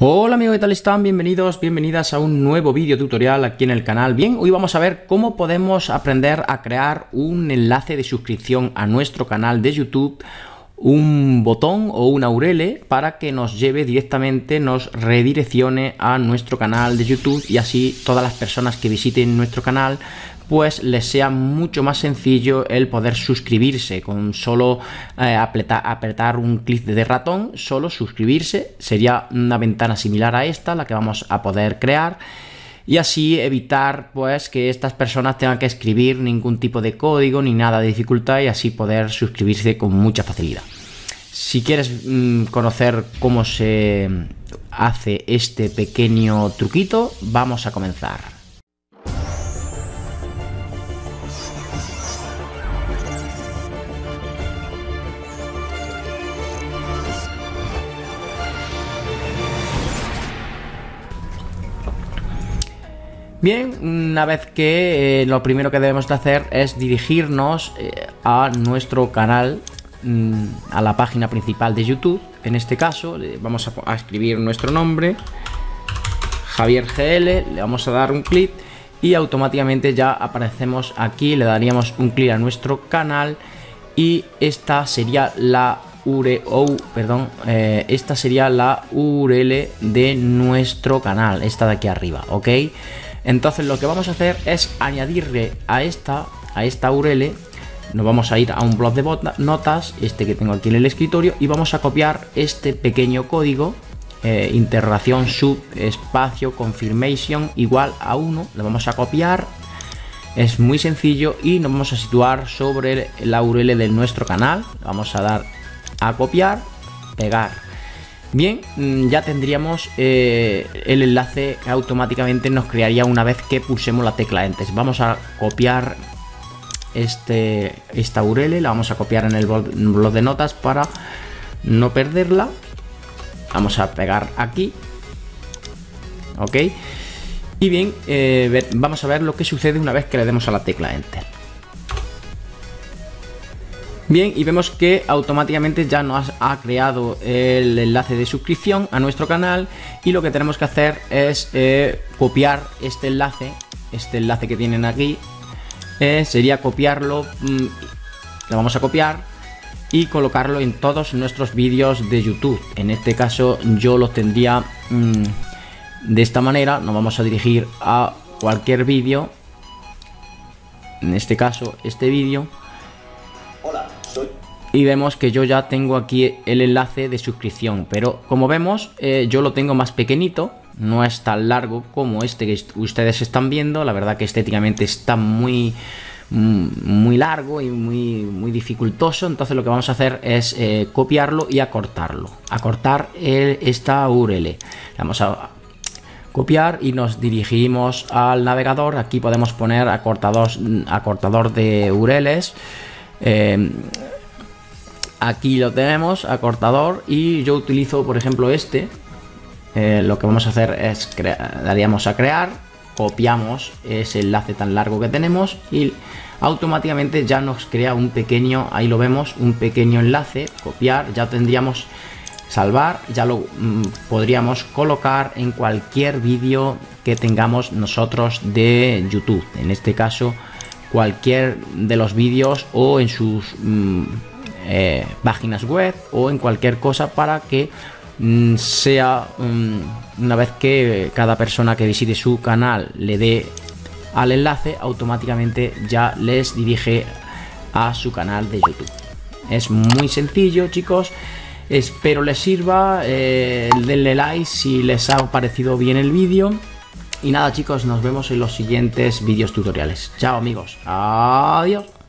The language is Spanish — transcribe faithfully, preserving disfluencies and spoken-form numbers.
Hola amigos, ¿qué tal están? Bienvenidos, bienvenidas a un nuevo vídeo tutorial aquí en el canal. Bien, hoy vamos a ver cómo podemos aprender a crear un enlace de suscripción a nuestro canal de YouTube, un botón o una U R L para que nos lleve directamente, nos redireccione a nuestro canal de YouTube y así todas las personas que visiten nuestro canal pues les sea mucho más sencillo el poder suscribirse con solo eh, apretar, apretar un clic de ratón. Solo suscribirse sería una ventana similar a esta la que vamos a poder crear y así evitar pues que estas personas tengan que escribir ningún tipo de código ni nada de dificultad y así poder suscribirse con mucha facilidad. Si quieres mmm, conocer cómo se hace este pequeño truquito, vamos a comenzar. Bien, una vez que eh, lo primero que debemos de hacer es dirigirnos eh, a nuestro canal, mmm, a la página principal de YouTube. En este caso le vamos a, a escribir nuestro nombre, Javier G L, le vamos a dar un clic y automáticamente ya aparecemos aquí, le daríamos un clic a nuestro canal y esta sería la U R L, oh, perdón, eh, esta sería la U R L de nuestro canal, esta de aquí arriba, ¿ok? Entonces lo que vamos a hacer es añadirle a esta, a esta U R L, nos vamos a ir a un blog de notas, este que tengo aquí en el escritorio, y vamos a copiar este pequeño código, eh, interrogación sub espacio confirmation igual a uno, lo vamos a copiar, es muy sencillo y nos vamos a situar sobre la U R L de nuestro canal, vamos a dar a copiar, pegar. Bien, ya tendríamos eh, el enlace que automáticamente nos crearía una vez que pulsemos la tecla Enter. Vamos a copiar este, esta U R L, la vamos a copiar en el blog de notas para no perderla. Vamos a pegar aquí, ok. Y bien, eh, ver, vamos a ver lo que sucede una vez que le demos a la tecla Enter. Bien, y vemos que automáticamente ya nos ha creado el enlace de suscripción a nuestro canal y lo que tenemos que hacer es eh, copiar este enlace, este enlace que tienen aquí, eh, sería copiarlo, mmm, lo vamos a copiar y colocarlo en todos nuestros vídeos de YouTube. En este caso yo los tendría mmm, de esta manera, nos vamos a dirigir a cualquier vídeo, en este caso este vídeo. Y vemos que yo ya tengo aquí el enlace de suscripción, pero como vemos eh, yo lo tengo más pequeñito, no es tan largo como este que ustedes están viendo. La verdad que estéticamente está muy muy largo y muy, muy dificultoso. Entonces lo que vamos a hacer es eh, copiarlo y acortarlo, acortar el, esta U R L. Vamos a copiar y nos dirigimos al navegador. Aquí podemos poner acortador, acortador de U R Ls. Eh, Aquí lo tenemos, acortador, y yo utilizo por ejemplo este. Eh, lo que vamos a hacer es daríamos a crear, copiamos ese enlace tan largo que tenemos y automáticamente ya nos crea un pequeño, ahí lo vemos, un pequeño enlace, copiar, ya tendríamos salvar, ya lo mm, podríamos colocar en cualquier vídeo que tengamos nosotros de YouTube, en este caso cualquier de los vídeos o en sus mm, Eh, páginas web o en cualquier cosa para que mm, sea um, una vez que cada persona que visite su canal le dé al enlace, automáticamente ya les dirige a su canal de YouTube. Es muy sencillo, chicos, espero les sirva, eh, denle like si les ha parecido bien el vídeo y nada, chicos, nos vemos en los siguientes vídeos tutoriales. Chao amigos, adiós.